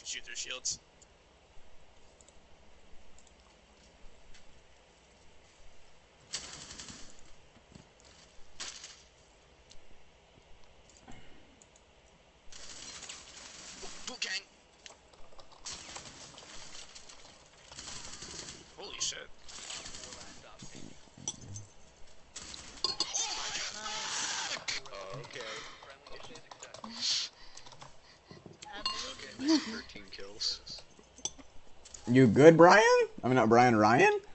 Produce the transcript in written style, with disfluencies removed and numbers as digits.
shoot through shields. Boot gang. Holy shit. Oh, okay. I believe Okay, 13 kills. You good, Brian? I mean, not Brian, Ryan?